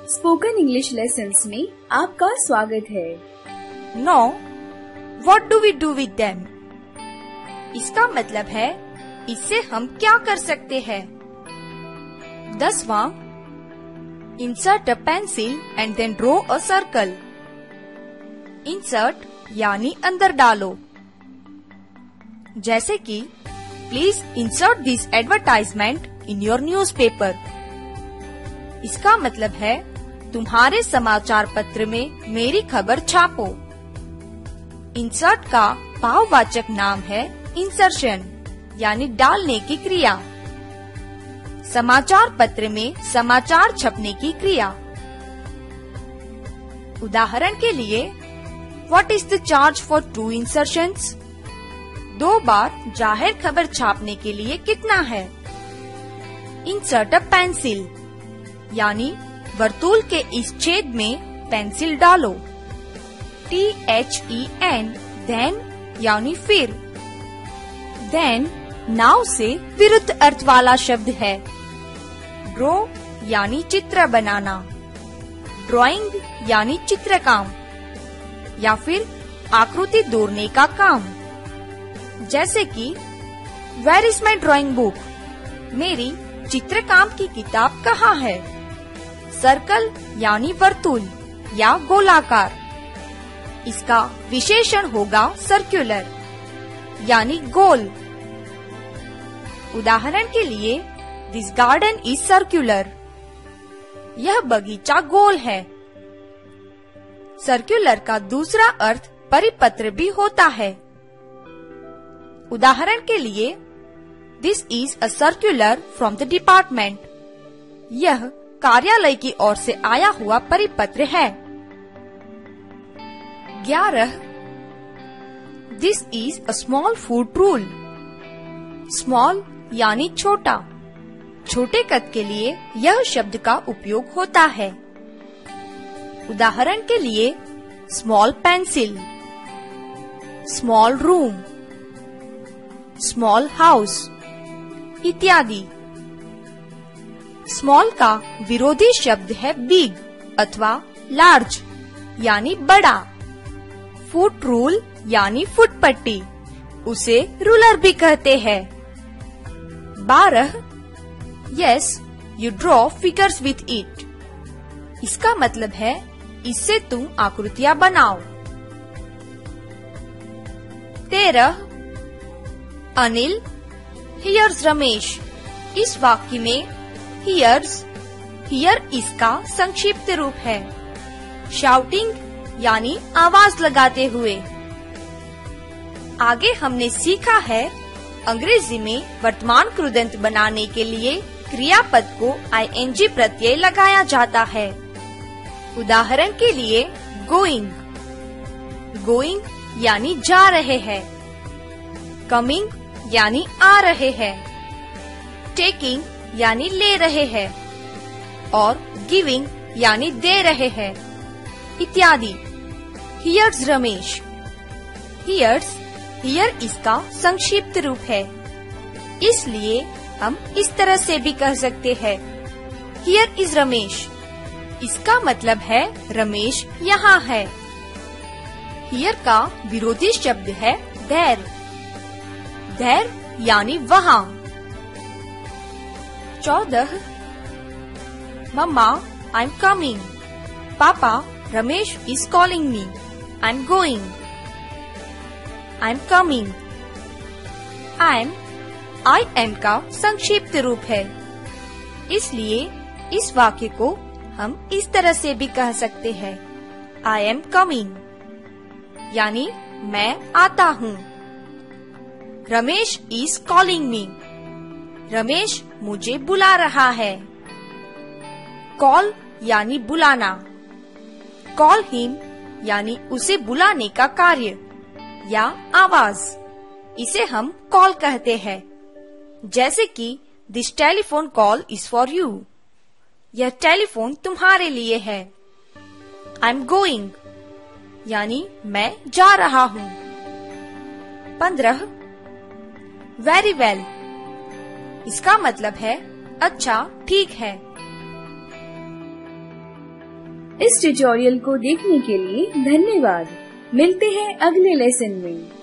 Spoken English lessons में आपका स्वागत है। Now, what do we do with them? इसका मतलब है इससे हम क्या कर सकते हैं। 10वां, Insert a pencil and then draw a circle. Insert यानी अंदर डालो। जैसे कि Please insert this advertisement in your newspaper. इसका मतलब है तुम्हारे समाचार पत्र में मेरी खबर छापो। इंसर्ट का भाववाचक नाम है इंसर्शन यानी डालने की क्रिया। समाचार पत्र में समाचार छपने की क्रिया। उदाहरण के लिए What is the charge for 2 insertions? 2 बार जाहिर खबर छापने के लिए कितना है? इंसर्ट अ पेंसिल यानी वर्तुल के इस छेद में पेंसिल डालो। THEN then यानी फिर। then नाउ से विरुद्ध अर्थ वाला शब्द है। ड्रॉ यानी चित्र बनाना, ड्राइंग यानी चित्रकाम या फिर आकृति दौड़ने का काम। जैसे कि Where is my drawing book? मेरी चित्रकाम की किताब कहाँ है? सर्कल यानी वर्तुल या गोलाकार। इसका विशेषण होगा सर्कुलर यानी गोल। उदाहरण के लिए दिस गार्डन इज सर्कुलर। यह बगीचा गोल है। सर्कुलर का दूसरा अर्थ परिपत्र भी होता है। उदाहरण के लिए this is a circular from the department. यह कार्यालय की ओर से आया हुआ परिपत्र है। 11 this is a small food rule. Small यानी छोटा। छोटे कद के लिए यह शब्द का उपयोग होता है। उदाहरण के लिए small pencil, small room, small house इत्यादि। स्मॉल का विरोधी शब्द है बिग अथवा लार्ज यानी बड़ा। फुट रूल यानी फुटपट्टी, उसे रूलर भी कहते हैं। 12 yes you draw figures with it. इसका मतलब है इससे तुम आकृतियां बनाओ। 13 अनिल हियर्स रमेश। इस वाक्य में हियर इसका संक्षिप्त रूप है। शाउटिंग यानी आवाज लगाते हुए। आगे हमने सीखा है अंग्रेजी में वर्तमान कृदंत बनाने के लिए क्रियापद को ing प्रत्यय लगाया जाता है। उदाहरण के लिए गोइंग, गोइंग यानी जा रहे हैं। कमिंग यानी आ रहे हैं। टेकिंग यानी ले रहे हैं और गिविंग यानी दे रहे हैं इत्यादि। हियर्स रमेश। हियर इसका संक्षिप्त रूप है, इसलिए हम इस तरह से भी कह सकते हैं हियर इज रमेश। इसका मतलब है रमेश यहाँ है। हियर का विरोधी शब्द है देयर। देयर यानी वहाँ। 14 मम्मा आई एम कमिंग। पापा Ramesh is calling me. I am going. I am coming. I am का संक्षिप्त रूप है, इसलिए इस वाक्य को हम इस तरह से भी कह सकते हैं आई एम कमिंग यानी मैं आता हूँ। Ramesh is calling me. Ramesh मुझे बुला रहा है। कॉल यानी बुलाना। कॉल हिम यानी उसे बुलाने का कार्य या आवाज, इसे हम कॉल कहते हैं। जैसे कि this telephone call is for you. यह टेलीफोन तुम्हारे लिए है। आई एम गोइंग यानी मैं जा रहा हूँ। 15 वेरी वेल। इसका मतलब है अच्छा, ठीक है। इस ट्यूटोरियल को देखने के लिए धन्यवाद। मिलते हैं अगले लेसन में।